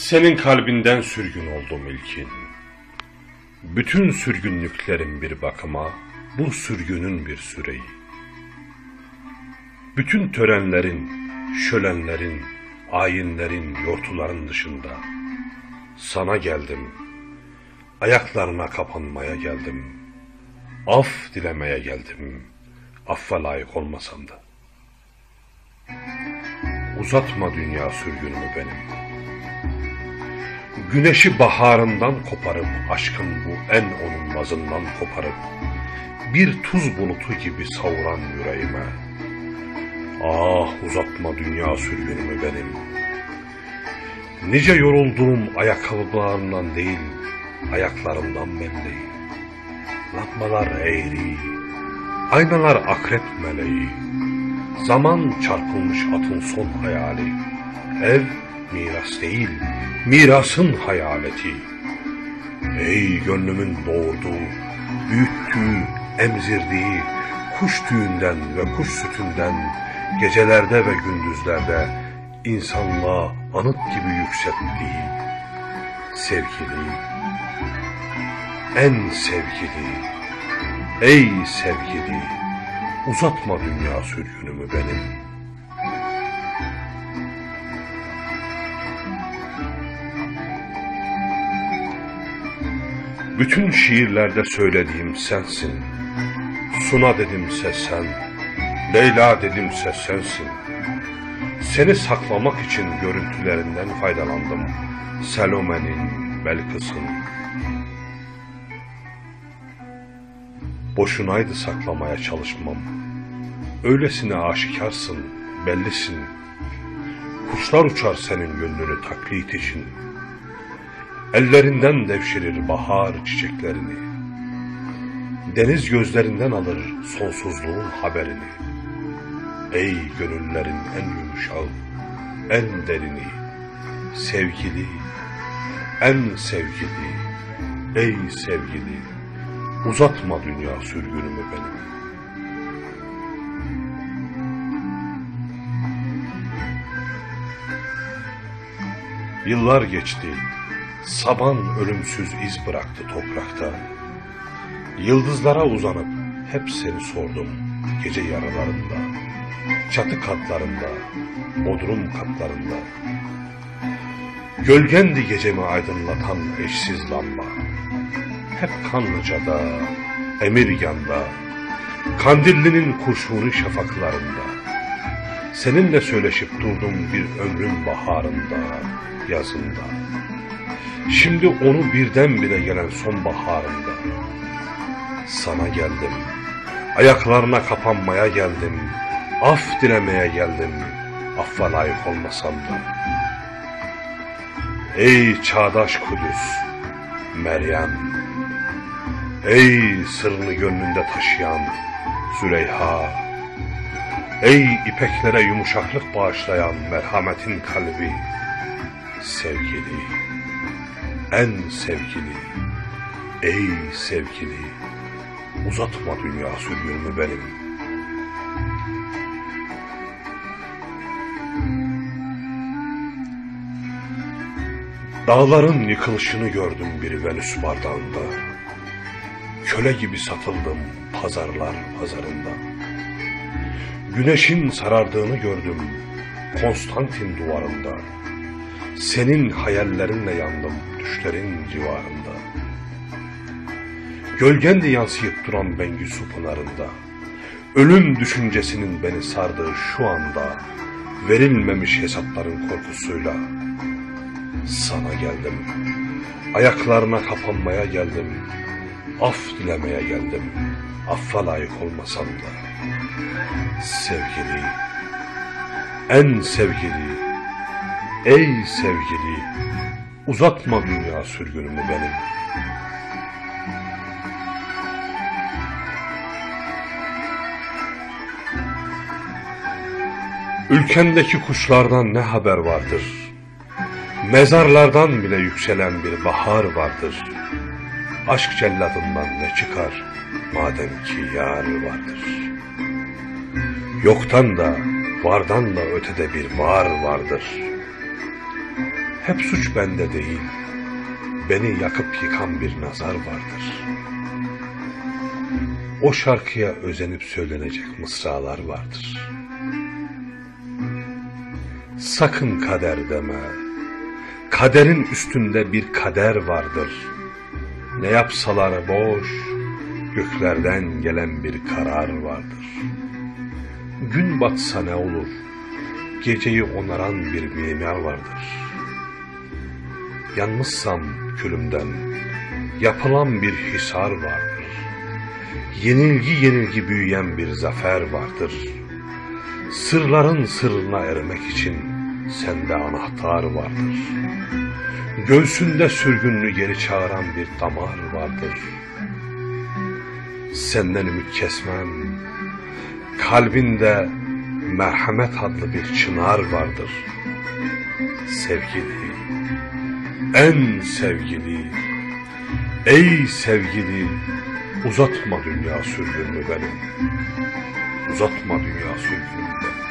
Senin kalbinden sürgün oldum ilkin. Bütün sürgünlüklerin bir bakıma, bu sürgünün bir süreyi. Bütün törenlerin, şölenlerin, ayinlerin, yortuların dışında sana geldim, ayaklarına kapanmaya geldim, af dilemeye geldim, affa layık olmasam da. Uzatma dünya sürgünümü benim. Güneşi baharından koparıp, aşkın bu en onulmazından koparıp, bir tuz bulutu gibi savuran yüreğime. Ah, uzatma dünya sürgünümü benim. Nice yorulduğum ayakkabılarımdan değil, ayaklarımdan belli. Lambalar eğri, aynalar akrep meleği. Zaman çarpılmış atın son hayali. Ev miras değil, mirasın hayaleti. Ey gönlümün doğurduğu, büyüttüğü, emzirdiği, kuş tüyünden ve kuş sütünden, gecelerde ve gündüzlerde insanlığa anıt gibi yükselttiği sevgili, en sevgili, ey sevgili, uzatma dünya sürgünümü benim. Bütün şiirlerde söylediğim sensin. Suna dedimse sen, Leyla dedimse sensin. Seni saklamak için görüntülerinden faydalandım. Salome'nin, Belkıs'ın. Boşunaydı saklamaya çalışmam. Öylesine aşikarsın, bellisin. Kuşlar uçar senin gönlünü taklit için. Ellerinden devşirir bahar çiçeklerini. Deniz gözlerinden alır sonsuzluğun haberini. Ey gönüllerin en yumuşağı, en derini, sevgili, en sevgili, ey sevgili, uzatma dünya sürgünümü benim. Yıllar geçti. Saban ölümsüz iz bıraktı toprakta. Yıldızlara uzanıp hep seni sordum gece yaralarında, çatı katlarında, bodrum katlarında. Gölgendi gecemi aydınlatan eşsiz lamba. Hep Kanlıca'da, Emirgan'da, Kandilli'nin kurşuni şafaklarında. Seninle söyleşip durdum bir ömrün baharında, yazında. Şimdi onu birdenbire gelen sonbaharında. Sana geldim, ayaklarına kapanmaya geldim, af dilemeye geldim, affa layık olmasam da. Ey çağdaş Kudüs, Meryem, ey sırrını gönlünde taşıyan Züleyha, ey ipeklere yumuşaklık bağışlayan merhametin kalbi, sevgili, en sevgili, ey sevgili, uzatma dünya sürgünümü benim. Dağların yıkılışını gördüm bir Venüs bardağında. Köle gibi satıldım pazarlar pazarında. Güneşin sarardığını gördüm Konstantin duvarında. Senin hayallerinle yandım düşlerin civarında. Gölgendi yansıyıp duran Bengüsü pınarında. Ölüm düşüncesinin beni sardığı şu anda, verilmemiş hesapların korkusuyla sana geldim. Ayaklarına kapanmaya geldim. Af dilemeye geldim. Affa layık olmasam da. Sevgili, en sevgili, ey sevgili, uzatma dünya sürgünümü benim. Ülkendeki kuşlardan ne haber vardır? Mezarlardan bile yükselen bir bahar vardır. Aşk celladından ne çıkar madem ki yar vardır? Yoktan da vardan da ötede bir var vardır. Hep suç bende değil, beni yakıp yıkan bir nazar vardır. O şarkıya özenip söylenecek mısralar vardır. Sakın kader deme, kaderin üstünde bir kader vardır. Ne yapsalar boş, göklerden gelen bir karar vardır. Gün batsa ne olur, geceyi onaran bir mimar vardır. Yanmışsam külümden yapılan bir hisar vardır. Yenilgi yenilgi büyüyen bir zafer vardır. Sırların sırrına ermek için sende anahtar vardır. Göğsünde sürgünlü geri çağıran bir damar vardır. Senden ümit kesmem, kalbinde merhamet adlı bir çınar vardır. Sevgili, en sevgili, ey sevgili, uzatma dünya sürgününü benim. Uzatma dünya sürgününü benim.